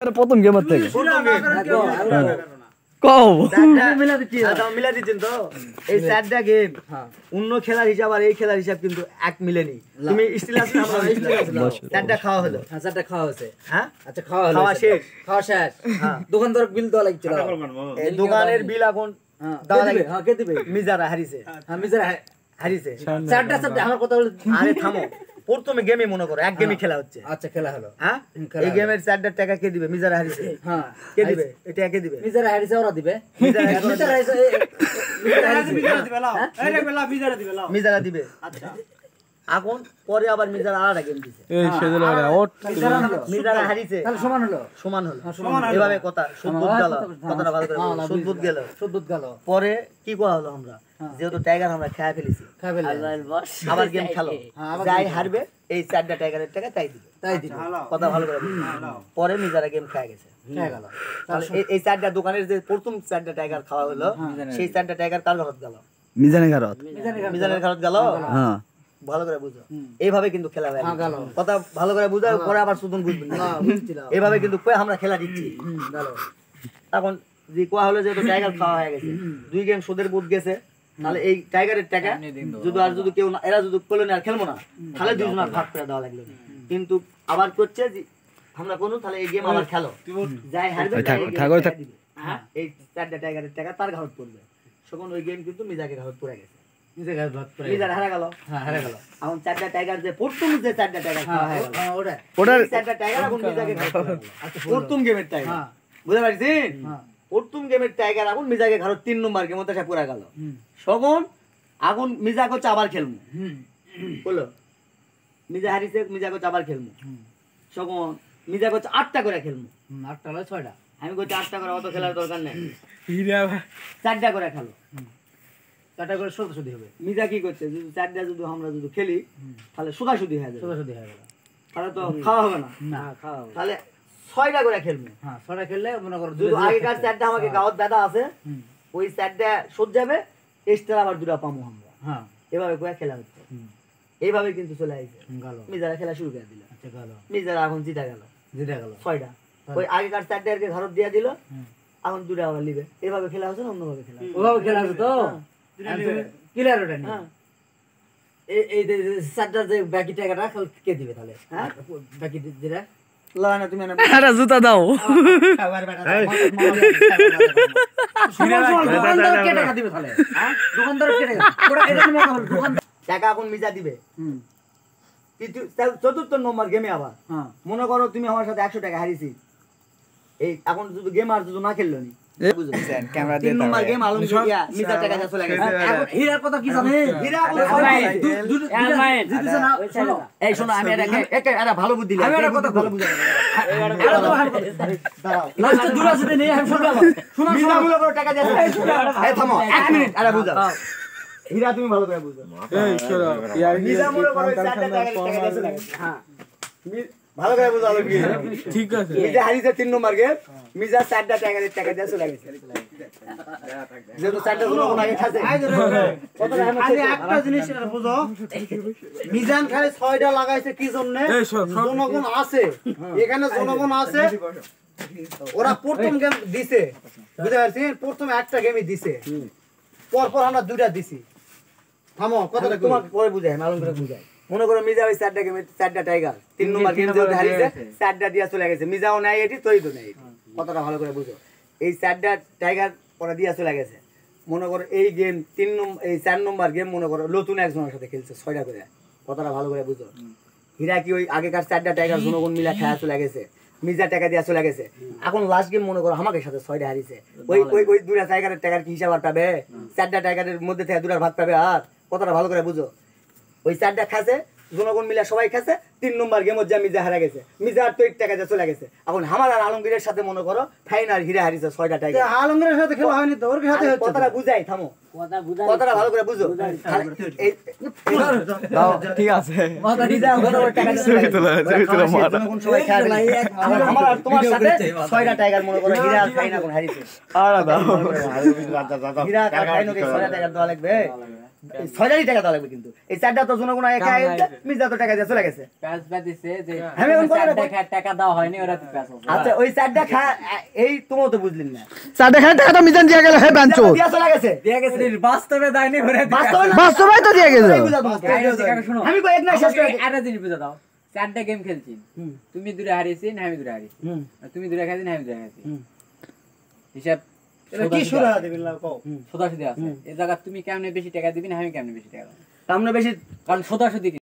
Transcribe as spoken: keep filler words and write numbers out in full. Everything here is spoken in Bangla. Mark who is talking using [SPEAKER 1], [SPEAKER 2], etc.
[SPEAKER 1] প্রথম গেমের থেকে
[SPEAKER 2] প্রথম গেম
[SPEAKER 1] কও
[SPEAKER 2] মিলা দিচ্ছি আচ্ছা মিলা দিচ্ছেন তো এই চারটা গেম অন্য খেলার হিসাব আর এই খেলার হিসাব কিন্তু এক মিলেনি তুমি স্টিল আছে আমরা স্টিল আছে চারটা খাওয়া হলো
[SPEAKER 3] হ্যাঁ চারটা খাওয়া হয়েছে
[SPEAKER 2] হ্যাঁ
[SPEAKER 3] আচ্ছা খাওয়া হলো
[SPEAKER 2] খাওয়া শেষ
[SPEAKER 3] খাওয়া শেষ হ্যাঁ দোকানদার বিল দেওয়া লাগছিল
[SPEAKER 2] এই দোকানের বিল এখন
[SPEAKER 3] হ্যাঁ
[SPEAKER 2] দেওয়া
[SPEAKER 3] দিবে
[SPEAKER 2] লাগবে
[SPEAKER 3] হ্যাঁ কে দিবে
[SPEAKER 2] মিজারা হারিছে
[SPEAKER 3] হ্যাঁ মিজার
[SPEAKER 2] হারিছে
[SPEAKER 3] চারটা চারটা আমার কথা বলে
[SPEAKER 2] আরে থামো প্রথমে গেমে মনে করো এক গেমই খেলা হচ্ছে
[SPEAKER 3] আচ্ছা খেলা হলো
[SPEAKER 2] হ্যাঁ এই গেমের চারটা টাকা কে দিবে মিজারা হারিছে
[SPEAKER 3] হ্যাঁ
[SPEAKER 2] কে দিবে এটা কে দিবে
[SPEAKER 3] মিজার হারিছে ওরা দিবে
[SPEAKER 2] মিজারা
[SPEAKER 3] মিজার হারিছে
[SPEAKER 2] মিজারা দিবে লাও এই বেলা মিজারা দিবে লাও মিজারা দিবে আচ্ছা এখন পরে আবার মিজারা আলাদা গেম দিছে
[SPEAKER 1] এই সেদিন আরে ওট
[SPEAKER 2] মিজারা হারিছে
[SPEAKER 3] তাহলে সমান হলো
[SPEAKER 2] সমান হলো এভাবে কথা সুদবুদ গেল কথাটা ভালো করে সুদবুদ গেল
[SPEAKER 3] সুদুত গেল
[SPEAKER 2] পরে কি করা হলো আমরা যেহেতু টাইগার আমরা খেয়ে ফেলেছি
[SPEAKER 3] খাই ফেলে
[SPEAKER 2] আবার গেম খেলো যাই হারবে এই চারটা টাইগারের টাকা তাই দিবে
[SPEAKER 3] তাই দিবে
[SPEAKER 2] কথা ভালো করে পরে মিজারা গেম খেয়ে গেছে
[SPEAKER 3] খেয়ে গেল
[SPEAKER 2] তাহলে এই- এই চারটা দোকানের যে প্রথম চারটা টাইগার খাওয়া হলো সেই চারটা টাইগার কার ঘরত গেল
[SPEAKER 1] মিজানে ঘরত
[SPEAKER 2] মিজানের ঘরত গেল
[SPEAKER 1] হ্যাঁ
[SPEAKER 2] ভালো করে বুঝো এইভাবে কিন্তু খেলা হয়
[SPEAKER 3] হ্যাঁ, গেল।
[SPEAKER 2] কথা ভালো করে বুঝাও পরে আবার সুদন বুঝবেন না
[SPEAKER 3] হ্যাঁ বুঝছিলাম
[SPEAKER 2] এইভাবে কিন্তু কই আমরা খেলা দিচ্ছি
[SPEAKER 3] গেল
[SPEAKER 2] এখন যে কোয়া হলো যে টাইগার খাওয়া হয়ে গেছে দুই গেম সুদের বুথ গেছে তাহলে এই টাইগারের টাকা যদি আর যদি কেউ না এরা যদি কলোনি আর খেলবো না তাহলে দুজনের ভাগ করে দেওয়া লাগলো কিন্তু আবার করছে যে আমরা কোনো তাহলে এই গেম আবার খেলো যাই হারবে তাই এই
[SPEAKER 1] থাকো,
[SPEAKER 2] game
[SPEAKER 1] থাক।
[SPEAKER 2] দিবে। হ্যাঁ এই চারটা টাইগারের টাকা তার ঘাড়ত পড়বে তখন ওই গেম কিন্তু মিজাকে ঘাড়ত পড়ে গেছে
[SPEAKER 3] নিজে গাছ ভাত করে
[SPEAKER 2] মিজার হারা গেল
[SPEAKER 3] হ্যাঁ হারা গেল
[SPEAKER 2] এখন চারটা টাইগার যে প্রথম যে চারটা টাইগার খাওয়া হয়ে গেল
[SPEAKER 3] হ্যাঁ ওটা
[SPEAKER 1] ওটার
[SPEAKER 2] এই চারটা টাইগার এখন মিজাকে ঘাড়ত পড়ে গেল। প্রথম গেমের টাইগার
[SPEAKER 3] হ্যাঁ
[SPEAKER 2] বুঝতে পারছেন
[SPEAKER 3] হ্যাঁ
[SPEAKER 2] প্রথম গেমের টাইগার এখন মিজাকে ঘাড়ত তিন নম্বর গেম ওটা পুরা গেল
[SPEAKER 3] হুম
[SPEAKER 2] তখন আগুন মিজা করছে আবার খেলবো
[SPEAKER 3] হুম
[SPEAKER 2] বলো মিজা হারিছে মিজা করছে আবার খেলবো
[SPEAKER 3] হুম
[SPEAKER 2] তখন মিজা করছে আটটা করে খেলবো
[SPEAKER 3] হুম, আটটা হলো ছয়টা
[SPEAKER 2] আমি করছি আটটা করে অত খেলার দরকার নেই চারটা করে খেলো
[SPEAKER 3] চারটা করে সদস্য শুধু হবে
[SPEAKER 2] মিজা কি করছে যদি চারটা যদি আমরা যদি খেলি তাহলে সোজাসুদি হয়ে যাবে
[SPEAKER 3] সদস্য শুধু হয়ে গেল
[SPEAKER 2] তাহলে তো খাওয়া হবে না
[SPEAKER 3] না খাওয়া হবে
[SPEAKER 2] তাহলে ছয়টা করে খেলবো
[SPEAKER 3] হ্যাঁ ছয়টা খেললে মনে করো
[SPEAKER 2] যদি আগেকার চারটা আমাকে গাওয়ার দাদা আছে
[SPEAKER 3] হুম
[SPEAKER 2] ওই চারটা সোজ যাবে এক্সট্রা আবার দুটা পাবো আমরা
[SPEAKER 3] হ্যাঁ
[SPEAKER 2] এভাবে করে খেলা হচ্ছে
[SPEAKER 3] হুম
[SPEAKER 2] এইভাবে কিন্তু চলে আসছে
[SPEAKER 3] গেল
[SPEAKER 2] মিজারা খেলা শুরু করে দিল
[SPEAKER 3] আচ্ছা গেল
[SPEAKER 2] মিজারা এখন জিতা গেল
[SPEAKER 3] জিতে গেল
[SPEAKER 2] ছয়টা ওই আগেকার চারটা আর কি ঘরত দিয়ে দিল
[SPEAKER 3] হুম
[SPEAKER 2] এখন দুটা আবার লিবে এইভাবে খেলা হচ্ছে না অন্যভাবে খেলা হচ্ছে?
[SPEAKER 3] ওভাবে খেলা আছে তো ক্লিয়ার ওটা নেই
[SPEAKER 2] হ্যাঁ
[SPEAKER 3] এই এই যে যে চারটা যে বাকি টাকাটা খাল- কে দিবে তাহলে
[SPEAKER 2] হ্যাঁ
[SPEAKER 3] বাকি যেটা
[SPEAKER 2] লয় না তুমি না
[SPEAKER 1] আরে জুতা দাও
[SPEAKER 3] দোকানদার কে টাকা দিবে তাহলে হ্যাঁ দোকানদার কে টাকা ওটা এটা নিয়ে কথা বল দোকানদার
[SPEAKER 2] টাকা এখন মিজা দিবে
[SPEAKER 3] হুম
[SPEAKER 2] তৃতীয়- তা- চতুর্থ নম্বর গেমে আবার
[SPEAKER 3] হ্যাঁ
[SPEAKER 2] মনে করো তুমি আমার সাথে একশো টাকা হারিয়েছি এই এখন যদি গেম আর যদি না খেললো নি
[SPEAKER 1] ক্যামেরা
[SPEAKER 2] তিন নম্বর গেম আলম দিয়া মিজা টাকা যা চলে গেছে
[SPEAKER 3] এখন হীরার কথা কি জানে
[SPEAKER 2] হীরা বলে সবাই
[SPEAKER 3] জিতেছে না শোনো
[SPEAKER 2] এই শোনো আমি এটা একটা একটা ভালো বুদ্ধি দিলাম
[SPEAKER 3] আমি একটা কথা
[SPEAKER 2] ভালো বুদ্ধি
[SPEAKER 3] এটা তো ভালো কথা
[SPEAKER 2] দাঁড়াও
[SPEAKER 3] লাস্টে দূর আছে নেই আমি শুনলাম শোনো
[SPEAKER 2] মিজা মূল্য করে টাকা দিয়েছে এই থামো এক মিনিট আরে বুঝাও হীরা তুমি ভালো করে বুঝো মিজা মূল্য করে চারটা টাকা টাকা দিয়েছে হ্যাঁ মি- ভালো করে বুঝো আলম কি
[SPEAKER 1] ঠিক আছে
[SPEAKER 2] মিজা হারিয়েছে তিন নম্বর গেম মিজা চারটা টাকা দিয়ে টাকা দিয়ে চলে গেছে যেহেতু চারটা গুলো আগে খাচ্ছে কত টাকা
[SPEAKER 4] খালি একটা জিনিস এটা বুঝো মিজান খালি ছয়টা লাগাইছে কি জন্য জনগণ আছে এখানে জনগণ আছে ওরা প্রথম গেম দিছে বুঝতে পারছেন প্রথম একটা গেমই দিছে পরপর আমরা দুইটা দিছি থামো কথাটা
[SPEAKER 2] তোমার পরে বুঝাই মালুম করে বুঝাই মনে করো মিজা ওই চারটা গেমে চারটা টাইগার তিন নম্বর গেম যেহেতু হারিয়েছে চারটা দিয়া চলে গেছে মিজাও নাই এটি তৈরি তো নেই কথাটা ভালো করে বুঝো এই চারটা টাইগার পরে দিয়া চলে গেছে মনে করো এই গেম তিন নম্বর এই চার নম্বর গেম মনে করো নতুন একজনের সাথে খেলছে ছয়টা করে কথাটা ভালো করে বুঝো হীরা কি ওই আগেকার চারটা টাইগার জনগণ মিলা খেলা চলে গেছে মিজা টাকা দিয়া চলে গেছে এখন লাস্ট গেম মনে করো আমাকে সাথে ছয়টা হারিয়েছে ওই ওই ওই দুটা টাইগারের টাকার কি হিসাব আর পাবে চারটা টাইগারের মধ্যে থেকে দুটার ভাগ পাবে আর কথাটা ভালো করে বুঝো ওই চারটা খাসে জনগণ মিলা সবাই খাসে তিন নম্বর গেমত যা মিজা হারা গেছে মিজা আর তো এক টাকা যা চলে গেছে এখন আমার আর আলমগীরের সাথে মনে করো ফাইনাল হীরা হারিয়েছে ছয়টা টাকা
[SPEAKER 4] আলমগীরের সাথে খেলা হয়নি তো ওর সাথে হচ্ছে
[SPEAKER 2] কথাটা বুঝাই থামো
[SPEAKER 3] কথা বুঝাই
[SPEAKER 2] কথাটা ভালো করে বুঝো এই-
[SPEAKER 1] দাও ঠিক আছে
[SPEAKER 2] মিজা মনে করো টাকা দিয়ে চলে গেছে। জনগণ সবাই খেয়া ফেলেছে। এখন আমার আর তোমার সাথে ছয়টা টাইগার মনে করো হীরা আর ফাইনাল এখন হারিয়েছে
[SPEAKER 1] আরে দাও
[SPEAKER 2] হীরা আর ফাইনাল ছয়টা টাইগার দেওয়া লাগবে ছয়টারই টাকা দেওয়া লাগবে কিন্তু এই চারটা তো জনগণ একা মির্জা তো টাকা দিয়ে চলে গেছে
[SPEAKER 3] প্যাচ বাদিছে যে
[SPEAKER 2] আমি এখন বলে
[SPEAKER 3] চারটা খায় টাকা দেওয়া হয়নি ওরা তো প্যাচ আছে
[SPEAKER 2] আচ্ছা ওই চারটা খা এই তুমিও তো বুঝলেন না
[SPEAKER 1] চারটা খায় টাকাটা মিজান দিয়ে গেল হে বাঞ্চো
[SPEAKER 2] দিয়া চলে গেছে
[SPEAKER 3] দিয়ে গেছে বাস্তবে দেয়নি ওরা
[SPEAKER 2] বাস্তবে না
[SPEAKER 1] বাস্তবে তো দিয়ে গেল
[SPEAKER 3] শুনো
[SPEAKER 2] আমি কই এক না শেষ করে
[SPEAKER 3] একটা জিনিস বুঝা দাও চারটা গেম খেলছি তুমি দূরে হারিয়েছি না আমি দূরে হারিয়েছি তুমি দূরে খাইছি না আমি দূরে খাইছি হিসাব
[SPEAKER 4] কি শুরু হয়ে দিবেন লাও কও
[SPEAKER 3] সোদাসুদি আছে এই জায়গা তুমি কেমনে বেশি টাকা দিবি না আমি কেমনে বেশি টাকা দেব
[SPEAKER 2] সামনে বেশি
[SPEAKER 3] কারণ সোদাসুদি